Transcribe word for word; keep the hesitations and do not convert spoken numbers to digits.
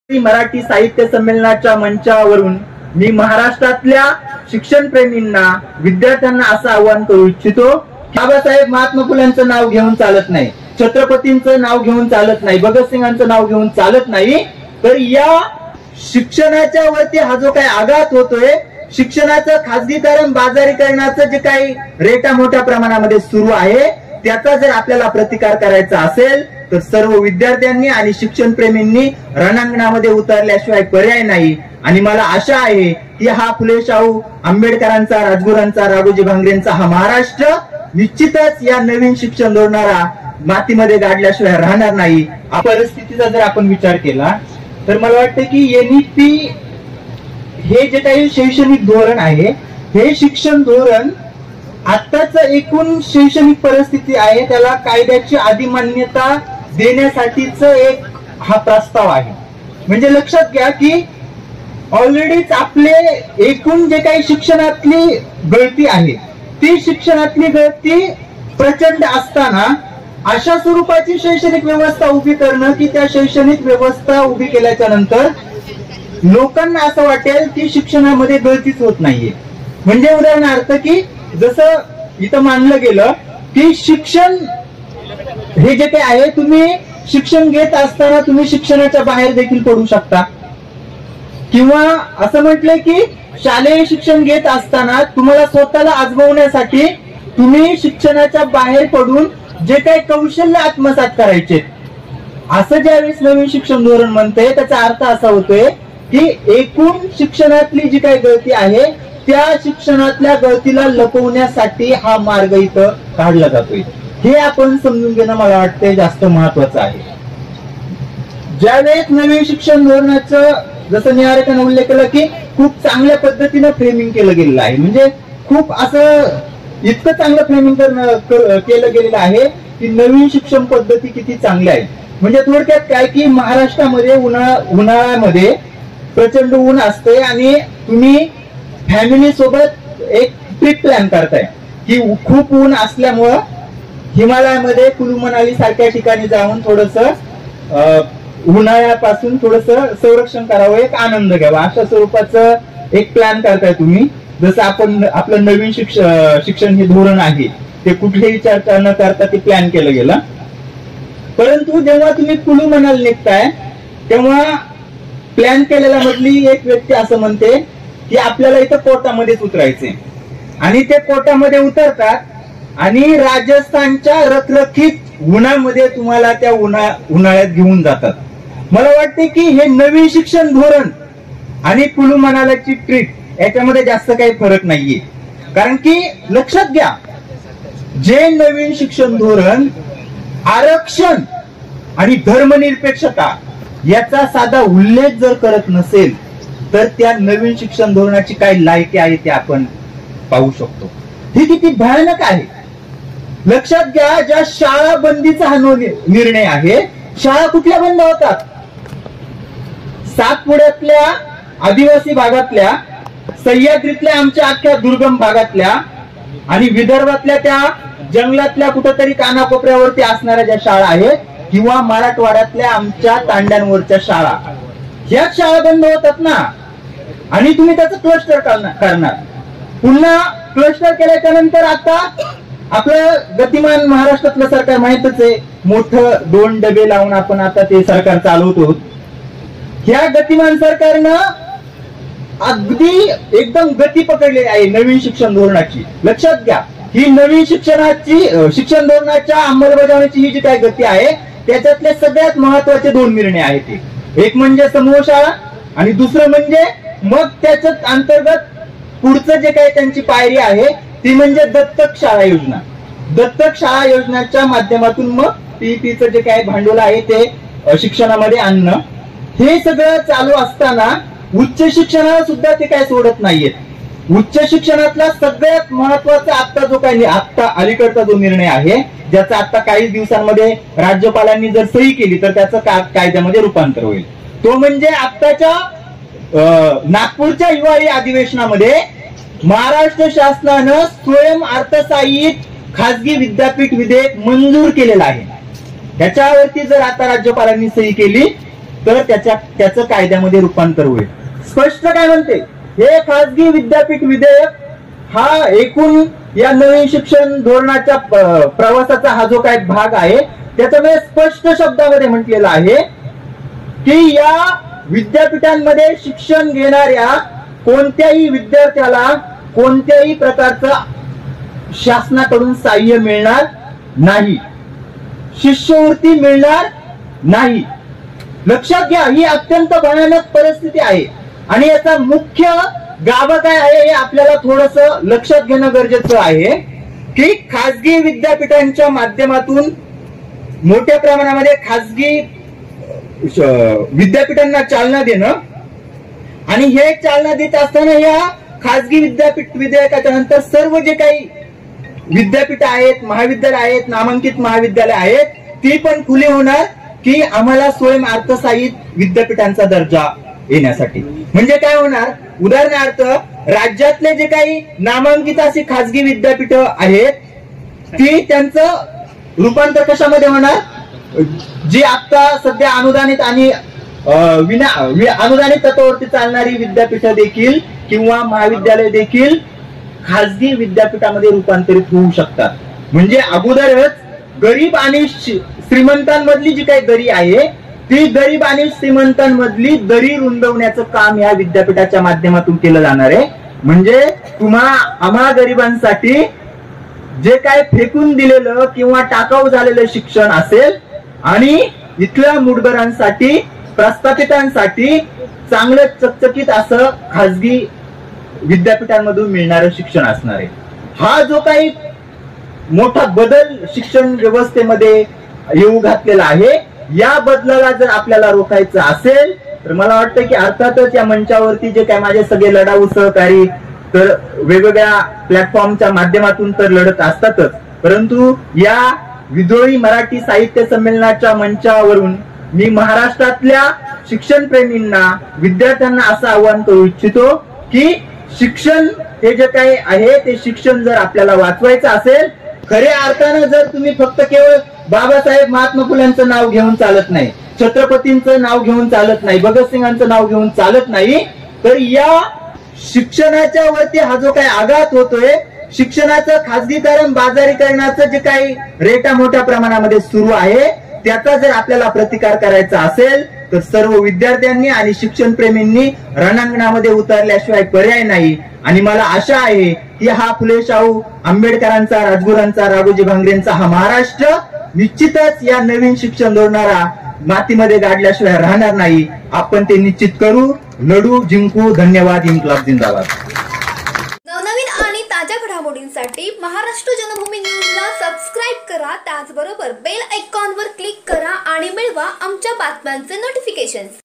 मराठी साहित्य संमेलनाच्या मंचावरून मी महाराष्ट्रातल्या शिक्षण प्रेमींना, विद्यार्थ्यांना असं आवाहन करू इच्छितो, बाबासाहेब महात्मा फुलेंचं नाव घेऊन चालत नाही, छत्रपतींचं नाव घेऊन चालत नाही, भगतसिंगांचं नाव घेऊन चालत नाही, तर या शिक्षणाच्या वरती हा जो काही आघात होतोय, शिक्षणाचं खाजगीकरण, बाजारीकरणाचं जे काही रेटा मोठ्या प्रमाणामध्ये सुरू आहे, त्याचा जर आपल्याला प्रतिकार करायचा असेल तर सर्व विद्यार्थ्यांनी आणि शिक्षण प्रेमींनी रणांगणामध्ये उतरल्याशिवाय पर्याय नाही। आणि मला आशा आहे की हा फुले शाहू आंबेडकरांचा, राजगुरूंचा, राघोजी भांगरेंचा हा महाराष्ट्र निश्चितच या नवीन शिक्षण धोरणाला मातीमध्ये गाडल्याशिवाय राहणार नाही। परिस्थितीचा जर आपण विचार केला तर मला वाटतं की एनईपी हे जे काही शैक्षणिक धोरण आहे, हे शिक्षण धोरण आताच एकूण शैक्षणिक परिस्थिती आहे त्याला कायद्याची अधिमान्यता देण्यासाठीच एक हा प्रस्ताव आहे। म्हणजे लक्षात घ्या की ऑलरेडीच आपले एकूण जे काही शिक्षणातली गळती आहे, ती शिक्षणातली गळती प्रचंड असताना अशा स्वरूपाची शैक्षणिक व्यवस्था उभी करणं की त्या शैक्षणिक व्यवस्था उभी केल्याच्या नंतर लोकांना असं वाटेल की शिक्षणामध्ये गळतीच होत नाहीये। म्हणजे उदाहरणार्थ की जसं इथं मानलं गेलं की शिक्षण हे जे काही आहे, तुम्ही शिक्षण घेत असताना तुम्ही शिक्षणाच्या बाहेर देखील पडू शकता, किंवा असं म्हटलंय की शालेय शिक्षण घेत असताना तुम्हाला स्वतःला आजमावण्यासाठी तुम्ही शिक्षणाच्या बाहेर पडून जे काही कौशल्य आत्मसात करायचे, असं ज्यावेळेस नवीन शिक्षण धोरण म्हणतंय त्याचा अर्थ असा होतोय की एकूण शिक्षणातली जी काही गळती आहे त्या शिक्षणातल्या गळतीला लपवण्यासाठी हा मार्ग इथं काढला जातोय। हे आपण समजून घेणं मला वाटतं जास्त महत्वाचं आहे। ज्यावेळेस नवीन शिक्षण धोरणाचं जसं निहारेकरनं उल्लेख केला की खूप चांगल्या पद्धतीनं फ्रेमिंग केलं गेलेलं आहे, म्हणजे खूप असं इतकं चांगलं फ्रेमिंग केलं गेलेलं आहे की नवीन शिक्षण पद्धती किती चांगल्या आहेत। म्हणजे थोडक्यात काय की महाराष्ट्रामध्ये उन्हाळा उन्हाळ्यामध्ये प्रचंड ऊन असते आणि तुम्ही फॅमिली सोबत एक ट्रिप प्लॅन करताय की खूप ऊन असल्यामुळं हिमालयामध्ये कुलू मनाली सारख्या ठिकाणी जाऊन थोडस उन्हाळ्यापासून थोडस संरक्षण करावं, एक आनंद घ्यावा, अशा स्वरूपाचं एक प्लॅन करताय तुम्ही। जसं आपण आपलं नवीन शिक्षण शिक्षण हे धोरण आहे ते कुठलीही चर्चा न करता ते प्लॅन केलं गेलं। परंतु जेव्हा तुम्ही कुलू मनाली निघताय तेव्हा प्लॅन केलेल्या मधली एक व्यक्ती असं म्हणते की आपल्याला इथं कोटामध्येच उतरायचे, आणि ते कोटामध्ये उतरतात आणि राजस्थानच्या रखरखीत उन्हामध्ये तुम्हाला त्या उन्हा उन्हाळ्यात घेऊन जातात। मला वाटते की हे नवीन शिक्षण धोरण आणि कुलू मनालीची ट्रिप याच्यामध्ये जास्त काही फरक नाहीये, कारण की लक्षात घ्या जे नवीन शिक्षण धोरण आरक्षण आणि धर्मनिरपेक्षता याचा साधा उल्लेख जर करत नसेल तर त्या नवीन शिक्षण धोरणाची काय लायकी आहे ते आपण पाहू शकतो। ही किती भयानक आहे। लक्षात घ्या, ज्या शाळा बंदीचा हा निर्णय आहे, शाळा कुठल्या बंद होतात? सातपुड्यातल्या आदिवासी भागातल्या, सह्याद्रीतल्या आमच्या अख्ख्या दुर्गम भागातल्या आणि विदर्भातल्या त्या जंगलातल्या कुठेतरी कानाकोपऱ्यावरती असणाऱ्या ज्या शाळा आहेत, किंवा मराठवाड्यातल्या आमच्या तांड्यांवरच्या शाळा, ह्या शाळा बंद होतात ना, आणि तुम्ही त्याचं क्लस्टर करणार। पुन्हा क्लस्टर केल्याच्या नंतर आता आपलं गतिमान महाराष्ट्रातलं सरकार माहितच आहे, मोठं दोन डबे लावून आपण आता ते सरकार चालवतो। ह्या गतिमान सरकारनं अगदी एकदम गती पकडलेली आहे नवीन शिक्षण धोरणाची। लक्षात घ्या, ही नवीन शिक्षणाची शिक्षण धोरणाच्या अंमलबजावणीची ही जी काय गती आहे त्याच्यातले सगळ्यात महत्वाचे दोन निर्णय आहेत। एक म्हणजे समूह शाळा आणि दुसरं म्हणजे मग त्याच्यात अंतर्गत पुढचं जे काही त्यांची पायरी आहे ती म्हणजे दत्तक शाळा योजना। दत्तक शाळा योजनेच्या माध्यमातून मग पीईपीचं जे काही भांडवल आहे ते शिक्षणामध्ये आणणं, हे सगळं चालू असताना उच्च शिक्षणाला सुद्धा ते काय सोडत नाहीयेत। उच्च शिक्षणातला सगळ्यात महत्वाचा आता जो काही आता अलीकडचा जो निर्णय आहे, ज्याचा आता काही दिवसांमध्ये राज्यपालांनी जर सही केली तर त्याचं कायद्यामध्ये रूपांतर होईल, तो म्हणजे आत्ताच्या नागपूरच्या हिवाळी अधिवेशनामध्ये महाराष्ट्र शासनानं स्वयं अर्थसहाय्यित खासगी विद्यापीठ विधेयक मंजूर केलेलं आहे। त्याच्यावरती जर आता राज्यपालांनी सही केली तर त्याच्या त्याचं कायद्यामध्ये रूपांतर होईल. स्पष्ट काय म्हणते हे खासगी विद्यापीठ विधेयक हा एकूण या नवीन शिक्षण धोरणाच्या प्रवासाचा हा जो काही भाग आहे त्याच्यामध्ये स्पष्ट शब्दामध्ये म्हटलेलं आहे की या विद्यापीठांमध्ये शिक्षण घेणाऱ्या कोणत्याही विद्यार्थ्याला कोणत्याही प्रकारचं शासनाकडून सहाय्य मिळणार नाही, शिष्यवृत्ती मिळणार नाही. लक्षात घ्या, ही अत्यंत भयानक परिस्थिती आहे आणि याचा मुख्य गाभा काय आहे हे आपल्याला थोडस लक्षात घेणं गरजेचं आहे की खासगी विद्यापीठांच्या माध्यमातून मोठ्या प्रमाणामध्ये खासगी विद्यापीठांना चालना देणं आणि हे चालना देत असताना या खासगी विद्यापीठ विधेयकाच्या नंतर सर्व जे काही विद्यापीठ आहेत, महाविद्यालय आहेत, नामांकित महाविद्यालय आहेत, ती पण खुली होणार की आम्हाला स्वयं अर्थसहाय्यित विद्यापीठांचा दर्जा येण्यासाठी. म्हणजे काय होणार, उदाहरणार्थ राज्यातले जे काही नामांकित अशी खासगी विद्यापीठ आहेत ती त्यांचं रूपांतर कशामध्ये होणार, जी आता सध्या अनुदानित आणि विना अनुदानित तत्वावरती चालणारी विद्यापीठ देखील किंवा महाविद्यालय देखील खासगी विद्यापीठामध्ये रूपांतरित होऊ शकतात. म्हणजे अगोदरच गरीब आणि श्रीमंतांमधली जी काही दरी आहे ती गरीब आणि श्रीमंतांमधली दरी रुंदवण्याचं काम या विद्यापीठाच्या माध्यमातून केलं जाणार आहे. म्हणजे तुम्हा आम्हा गरिबांसाठी जे काय फेकून दिलेलं किंवा टाकाऊ झालेलं शिक्षण असेल आणि इथल्या मुठभरांसाठी प्रस्थापितांसाठी चांगलं चकचकीत असं खासगी विद्यापीठांमधून मिळणारं शिक्षण असणार आहे. हा जो काही मोठा बदल शिक्षण व्यवस्थेमध्ये येऊ घातलेला आहे, या बदलाला जर आपल्याला रोखायचं असेल तर मला वाटतं की अर्थातच या मंचावरती जे काय माझे सगळे लढाऊ सहकारी तर वेगवेगळ्या प्लॅटफॉर्मच्या माध्यमातून तर लढत असतातच, परंतु या विद्रोही मराठी साहित्य संमेलनाच्या मंचावरून मी महाराष्ट्रातल्या शिक्षण प्रेमींना, विद्यार्थ्यांना असं आवाहन करू इच्छितो की शिक्षण हे जे काही आहे ते शिक्षण जर आपल्याला वाचवायचं असेल, खऱ्या अर्थानं जर तुम्ही फक्त केवळ बाबासाहेब महात्मा फुल्यांचं नाव घेऊन चालत नाही, छत्रपतींचं नाव घेऊन चालत नाही, भगतसिंगांचं नाव घेऊन चालत नाही, तर या शिक्षणाच्या वरती हा जो काही आघात होतोय, शिक्षणाचं खासगीकरण, बाजारीकरणाचं जे काही रेटा मोठ्या प्रमाणामध्ये सुरू आहे त्याचा जर आपल्याला प्रतिकार करायचा असेल तर सर्व विद्यार्थ्यांनी आणि शिक्षण प्रेमींनी रणांगणामध्ये उतरल्याशिवाय पर्याय नाही. आणि मला आशा आहे की हा फुले शाहू आंबेडकरांचा, राजगुरांचा, राघोजी भांगरेंचा हा महाराष्ट्र निश्चितच या नवीन शिक्षण धोरणाला मातीमध्ये गाडल्याशिवाय राहणार नाही. आपण ते निश्चित करू, लढू, जिंकू. धन्यवाद. इन्क्लाब जिंदाबाद. नवनवीन आणि ताज्या घडामोडींसाठी महाराष्ट्र जनभूमी न्यूजला सबस्क्राईब करा. त्याचबरोबर बेल आयकॉनवर क्लिक करा आणि मिळवा आमच्या बातम्यांचे नोटिफिकेशन्स.